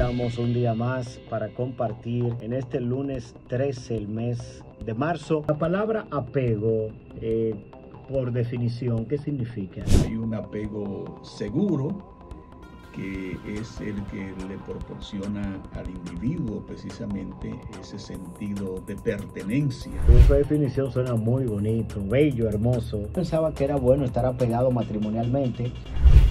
estamos un día más para compartir en este lunes 13, el mes de marzo. La palabra apego, por definición, ¿qué significa? Hay un apego seguro, que es el que le proporciona al individuo precisamente ese sentido de pertenencia. Esa definición suena muy bonito, bello, hermoso. Pensaba que era bueno estar apegado matrimonialmente.